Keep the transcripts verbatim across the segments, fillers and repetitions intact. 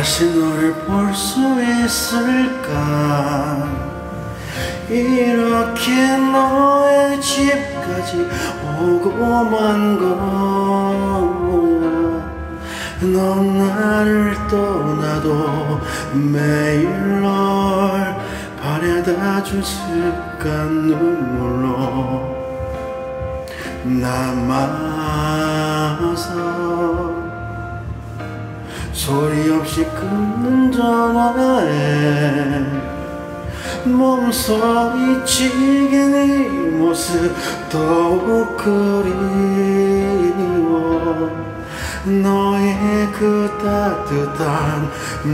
다시 너를 볼 수 있을까. 이렇게 너의 집까지 오고만 거야. 넌 나를 떠나도 매일 널 바래다 준 습관 눈물로 남아서 소리 없이 끊는 전화에 몸서리치게 네 모습 더욱 그리워. 너의 그 따뜻한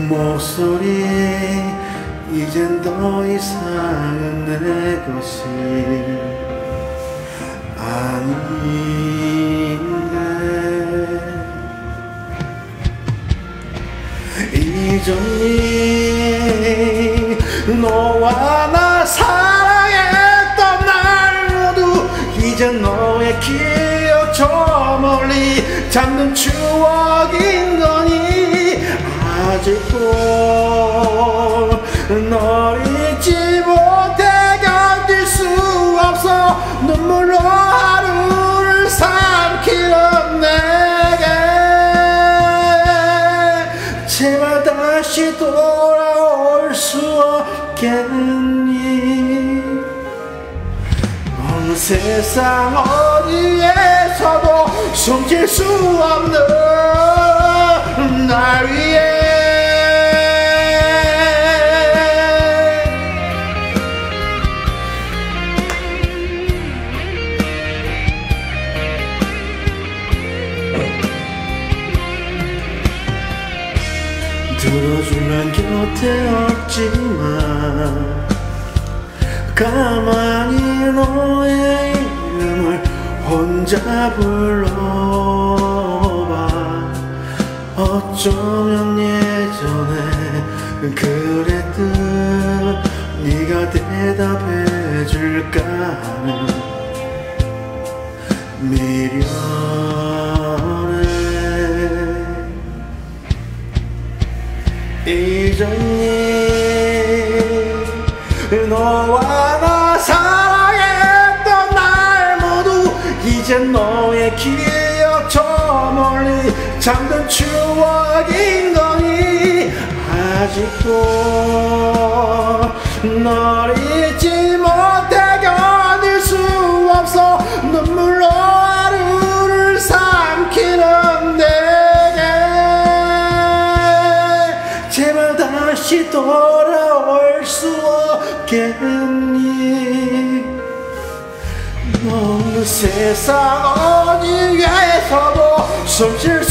목소리 이젠 더 이상은 내 것이 아닌데. 이전이 너와 나 사랑했던 날 모두 이젠 너의 기억 저 멀리 잠든 추억인 거니. 아직도 널 잊지 못해 견딜 수 없어. 눈물로 하루를 삼키는 내게 제발 다시 돌아올 수 없겠니. 어느 세상 어디에서도 숨길 수 없는 날 위해 들어주면 곁에 없지만 가만히 너의 이름을 혼자 불러봐. 어쩌면 예전에 그랬듯 네가 대답해 줄까 하는 미련에. 이전이 너와 나 사랑했던 날 모두 이젠 너의 기억 저 멀리 잠든 추억인 거니. 아직도 널 잊지 못해 견딜 수 없어. 눈물로 하루를 삼키는 내게 제발 다시 돌아올 수 없겠니. 넌 세상 어디에서도 숨쉴